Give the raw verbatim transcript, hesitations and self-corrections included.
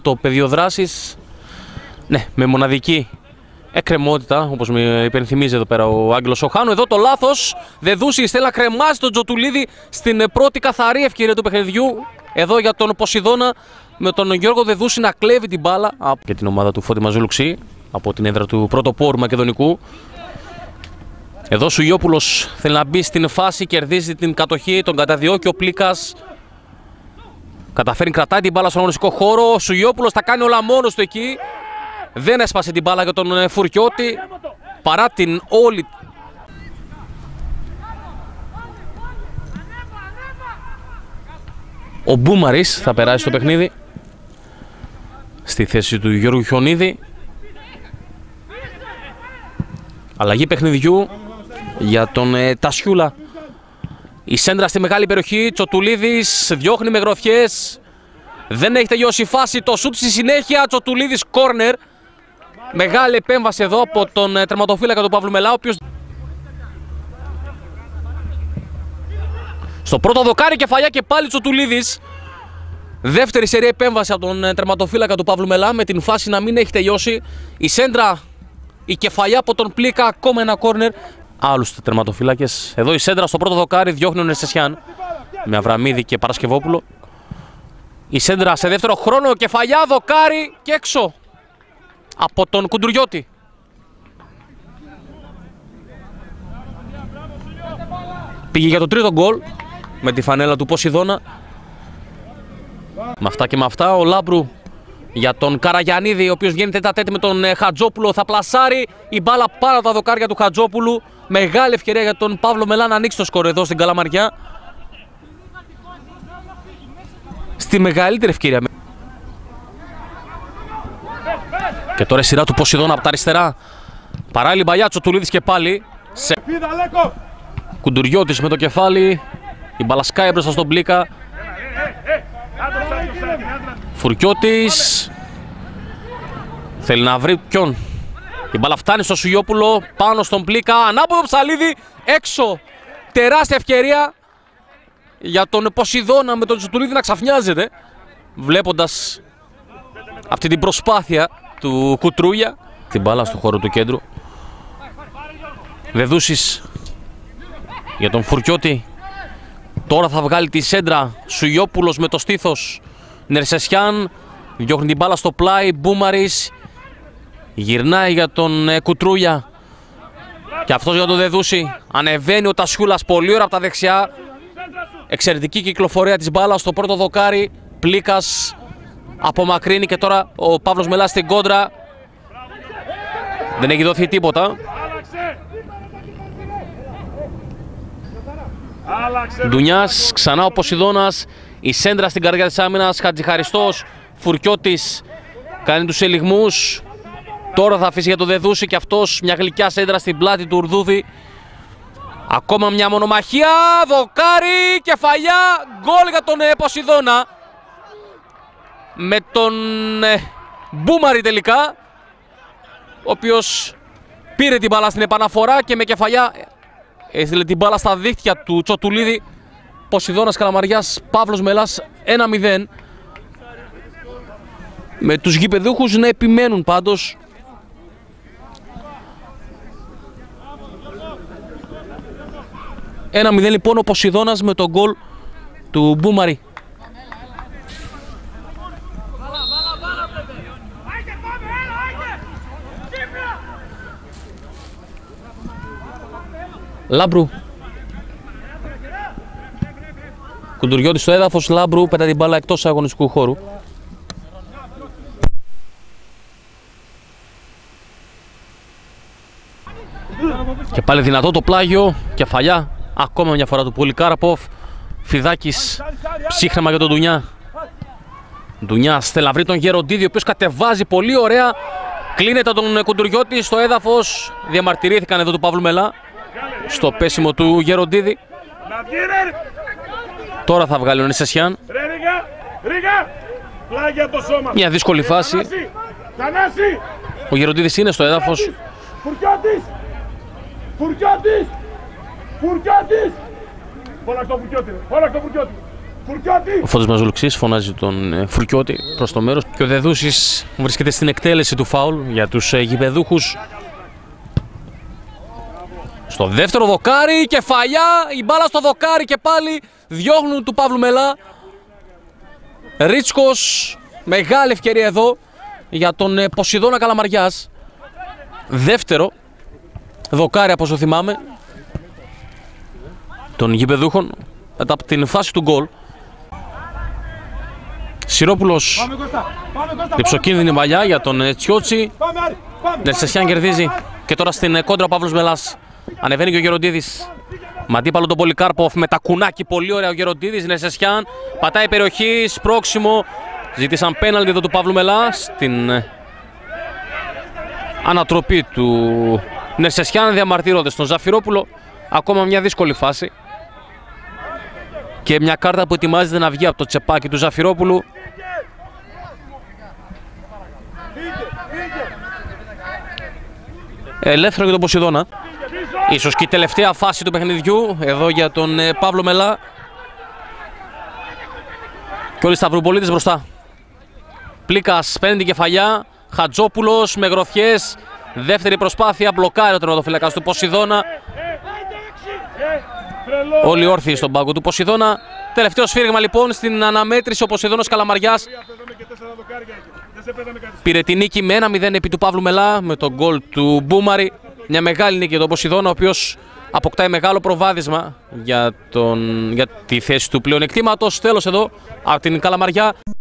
το πεδίο δράσης. Ναι, με μοναδική εκκρεμότητα, όπως με υπενθυμίζει εδώ πέρα ο Άγγελος Οχάνου. Εδώ το λάθος. Δεδούσης θέλει να κρεμάσει τον Τζοτουλίδη στην πρώτη καθαρή ευκαιρία του παιχνιδιού. Εδώ για τον Ποσειδώνα, με τον Γιώργο Δεδούση να κλέβει την μπάλα και την ομάδα του Φώτη Μαζούλουξη από την έδρα του Πρωτοπόρου Μακεδονικού. Εδώ Σουγιόπουλος θέλει να μπει στην φάση, κερδίζει την κατοχή, τον καταδιώκει ο Πλίκας. Καταφέρει, κρατάει την μπάλα στον αγωνιστικό χώρο. Ο Σουγιόπουλος τα κάνει όλα μόνος του εκεί. Δεν έσπασε την μπάλα για τον Φουρκιώτη, παρά την όλη. Ο Μπούμαρης θα περάσει στο παιχνίδι στη θέση του Γιώργου Χιονίδη. Αλλαγή παιχνιδιού για τον ε, Τασιούλα. Η σέντρα στη μεγάλη περιοχή, Τσοτουλίδης διώχνει με γροθιές. Δεν έχει τελειώσει η φάση, το σούτ στη συνέχεια, Τσοτουλίδης κόρνερ. Μεγάλη επέμβαση εδώ από τον ε, τερματοφύλακα του Παύλου Μελά, ο οποίος... Στο πρώτο δοκάρι κεφαλιά και πάλι Τσοτουλίδης. Δεύτερη σερία επέμβαση από τον ε, τερματοφύλακα του Παύλου Μελά, με την φάση να μην έχει τελειώσει. Η σέντρα, η κεφαλιά από τον Πλίκα, ακόμα ένα κόρνερ. Άλλους τερματοφύλακες. Εδώ η σέντρα στο πρώτο δοκάρι διώχνει ο Νερσεσιάν με Αβραμίδη και Παρασκευόπουλο. Η σέντρα σε δεύτερο χρόνο, κεφαλιά, δοκάρι και έξω από τον Κουντουριώτη. Πήγε για το τρίτο γκολ με τη φανέλα του Ποσειδώνα. Με αυτά και με αυτά ο Λάμπρου για τον Καραγιαννίδη, ο οποίος βγαίνει τέτα τέτη με τον Χατζόπουλο. Θα πλασάρει η μπάλα πάνω από τα δοκάρια του Χατζόπουλου. Μεγάλη ευκαιρία για τον Παύλο Μελά να ανοίξει το σκορ εδώ στην Καλαμαριά. Στη μεγαλύτερη ευκαιρία. Και τώρα η σειρά του Ποσειδώνα από τα αριστερά. Παράλληλη μπαλιά, Τσοτουλίδης και πάλι. Σε... Κουντουριώτης με το κεφάλι. Η μπάλα σκάει μπροστά στον Πλίκα. Φουρκιώτης. Θέλει να βρει ποιον. Η μπάλα φτάνει στο Σουγιόπουλο, πάνω στον Πλίκα. Ανάποδο ψαλίδι, έξω. Τεράστια ευκαιρία για τον Ποσειδώνα με τον Τσοτουλίδη να ξαφνιάζεται, βλέποντας αυτή την προσπάθεια του Κουτρούγια. Την μπάλα στο χώρο του κέντρου. Δεδούσης για τον Φουρκιώτη. Τώρα θα βγάλει τη σέντρα. Σουγιόπουλος με το στήθος. Νερσεσιάν διώχνει την μπάλα στο πλάι. Μπούμαρης γυρνάει για τον ε, Κουτρούγια. Και αυτός για τον Δεδούση. Ανεβαίνει ο Τασιούλας πολύ ώρα από τα δεξιά. Εξαιρετική κυκλοφορία της μπάλας στο πρώτο δοκάρι. Πλίκας απομακρύνει και τώρα ο Παύλος Μελάς στην κόντρα. Δεν έχει δοθεί τίποτα. Ντουνιάς, ξανά ο Ποσειδώνας. Η σέντρα στην καρδιά της άμυνας. Χατζηχαριστός, Φουρκιώτης κάνει τους ελιγμούς. Τώρα θα αφήσει για το Δεδούση και αυτός μια γλυκιά σέντρα στην πλάτη του Ουρδούδη. Ακόμα μια μονομαχία, δοκάρι, κεφαλιά, γκολ για τον ε, Ποσειδώνα. Με τον ε, Μπούμαρη τελικά, ο οποίος πήρε την μπάλα στην επαναφορά και με κεφαλιά έστειλε την μπάλα στα δίχτυα του Τσοτουλίδη. Ποσειδώνας Καλαμαριάς, Παύλος Μελάς ένα μηδέν. Με τους γηπεδούχους να επιμένουν πάντως. ένα μηδέν λοιπόν ο Ποσειδώνας με τον γκολ του Μπούμαρη. Λάμπρου. Κουντουριώτης στο έδαφος, Λάμπρου πετά την μπάλα εκτός αγωνιστικού χώρου. Και πάλι δυνατό το πλάγιο, κεφαλιά. Ακόμα μια φορά του Πολυκάραποφ. Φιδάκης, ψύχρεμα για τον Ντουνιά. Ντουνιάς θέλει να βρει τον Γεροντίδη, ο οποίος κατεβάζει πολύ ωραία. Κλείνεται τον Κουντουριώτη στο έδαφος. Διαμαρτυρήθηκαν εδώ του Παύλου Μελά στο πέσιμο του Γεροντίδη. Τώρα θα βγάλει ο Νερσεσιάν. Μια δύσκολη φάση. Ο Γεροντίδης είναι στο έδαφος. Φουρκιώτης! Φουρκιώτης! Φουρκιώτης! Φώναξε το Φουρκιώτη, φώναξε το Φουρκιώτη. Ο Φώτης Μαζουλουξής φωνάζει τον ε, Φουρκιώτη προς το μέρος και ο Δεδούσης βρίσκεται στην εκτέλεση του φάουλ για τους ε, γηπεδούχους. Στο δεύτερο δοκάρι, κεφαλιά, η μπάλα στο δοκάρι και πάλι διώχνουν του Παύλου Μελά. Ρίτσκος, μεγάλη ευκαιρία εδώ για τον ε, Ποσειδώνα Καλαμαριάς. Δεύτερο δοκάρι από όσο θυμάμαι των γηπεδούχων μετά από την φάση του γκολ. Σιρόπουλος, διψοκίνδυνη μαλλιά για τον Τσιότσι. Νερσεσιάν κερδίζει και τώρα στην κόντρα ο Παύλος Μελάς. Ανεβαίνει και ο Γεροντίδης. Με αντίπαλο τον Πολυκάρποφ με τα κουνάκι, πολύ ωραία ο Γεροντίδης. Νερσεσιάν πατάει περιοχή, σπρώξιμο. Ζήτησαν πέναλτι εδώ του Παύλου Μελά στην ανατροπή του Νερσεσιάν, διαμαρτυρώνται στον Ζαφυρόπουλο. Ακόμα μια δύσκολη φάση και μια κάρτα που ετοιμάζεται να βγει από το τσεπάκι του Ζαφυρόπουλου. Ελεύθερο για τον Ποσειδώνα. Ίσως και η τελευταία φάση του παιχνιδιού εδώ για τον ε, Παύλο Μελά. Και όλοι οι Σταυρουπολίτες μπροστά. Πλίκας παίρνει την κεφαλιά. Χατζόπουλος με γροθιές. Δεύτερη προσπάθεια, μπλοκάρει ο τερματοφύλακας του Ποσειδώνα. Όλοι όρθιοι στον πάγκο του Ποσειδώνα. Τελευταίο σφύριγμα λοιπόν στην αναμέτρηση. Ο Ποσειδώνας Καλαμαριάς πήρε την νίκη με ένα μηδέν επί του Παύλου Μελά με τον γκολ του Μπούμαρη. Μια μεγάλη νίκη για τον Ποσειδώνα, ο οποίος αποκτάει μεγάλο προβάδισμα για, τον, για τη θέση του πλεονεκτήματος. Τέλος εδώ από την Καλαμαριά.